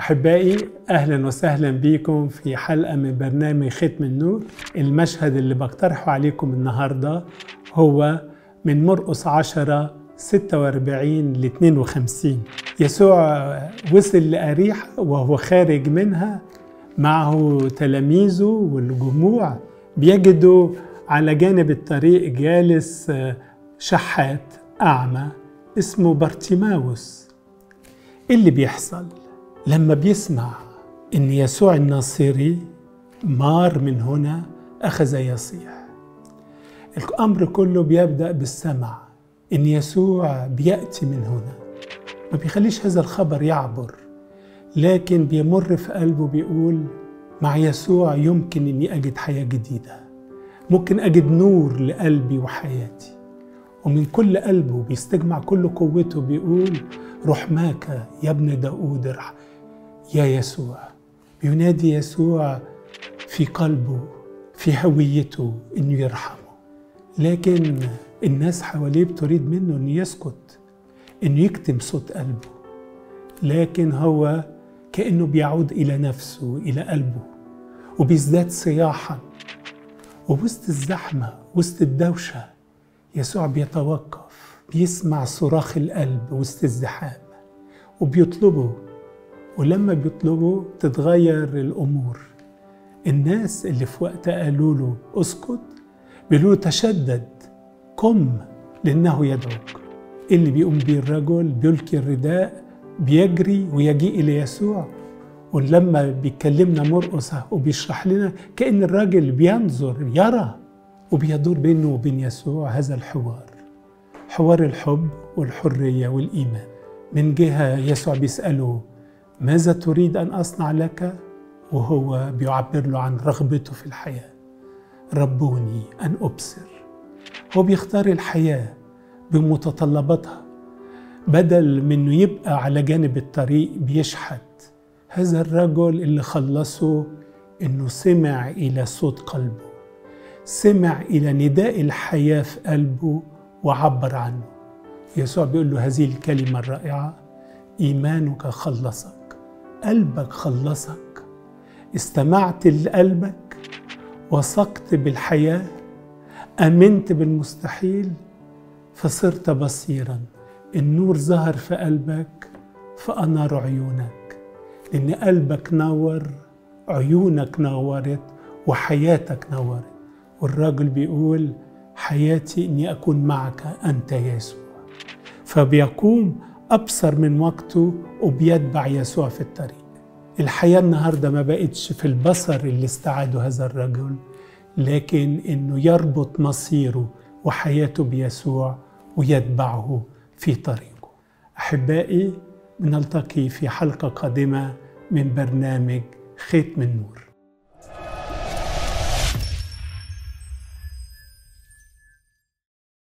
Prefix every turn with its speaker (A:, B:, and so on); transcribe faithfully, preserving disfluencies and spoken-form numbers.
A: أحبائي، أهلا وسهلا بكم في حلقة من برنامج ختم النور. المشهد اللي بقترحه عليكم النهاردة هو من مرقس عشرة ستة وأربعين ل اثنين وخمسين. يسوع وصل لأريحة وهو خارج منها معه تلاميذه والجموع، بيجدوا على جانب الطريق جالس شحات أعمى اسمه بارتيماوس. إيه اللي بيحصل؟ لما بيسمع إن يسوع الناصري مار من هنا أخذ يصيح. الأمر كله بيبدأ بالسمع إن يسوع بيأتي من هنا، ما بيخليش هذا الخبر يعبر، لكن بيمر في قلبه بيقول مع يسوع يمكن إني أجد حياة جديدة، ممكن أجد نور لقلبي وحياتي. ومن كل قلبه بيستجمع كل قوته بيقول رحماك يا ابن داود ارحم يا يسوع. بينادي يسوع في قلبه في هويته إنه يرحمه، لكن الناس حواليه بتريد منه إنه يسكت، إنه يكتم صوت قلبه، لكن هو كأنه بيعود إلى نفسه إلى قلبه وبيزداد صياحا. ووسط الزحمة وسط الدوشة يسوع بيتوقف، بيسمع صراخ القلب وسط الزحام وبيطلبه. ولما بيطلبه تتغير الأمور. الناس اللي في وقت قالوا له اسكت بيقولوا له تشدد قم لأنه يدعوك. اللي بيقوم بيه الرجل بيلقي الرداء بيجري ويجيء إلى يسوع. ولما بيكلمنا مرقس وبيشرح لنا كأن الراجل بينظر يرى، وبيدور بينه وبين يسوع هذا الحوار، حوار الحب والحرية والإيمان. من جهة يسوع بيسأله ماذا تريد أن أصنع لك؟ وهو بيعبر له عن رغبته في الحياة، ربوني أن أبصر. هو بيختار الحياة بمتطلباتها بدل منه يبقى على جانب الطريق بيشحت. هذا الرجل اللي خلصه إنه سمع إلى صوت قلبه، سمع إلى نداء الحياة في قلبه وعبر عنه. يسوع بيقول له هذه الكلمة الرائعة: إيمانك خلصك، قلبك خلصك. استمعت لقلبك، وثقت بالحياة، أمنت بالمستحيل، فصرت بصيرا. النور ظهر في قلبك فأنار عيونك، لأن قلبك نور، عيونك نورت، وحياتك نورت. والراجل بيقول حياتي إني أكون معك أنت يا يسوع. فبيقوم أبصر من وقته وبيتبع يسوع في الطريق. الحياة النهاردة ما بقتش في البصر اللي استعاده هذا الرجل، لكن إنه يربط مصيره وحياته بيسوع ويتبعه في طريقه. أحبائي، نلتقي في حلقة قادمة من برنامج ختم النور.